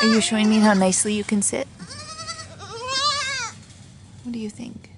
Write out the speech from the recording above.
Are you showing me how nicely you can sit? What do you think?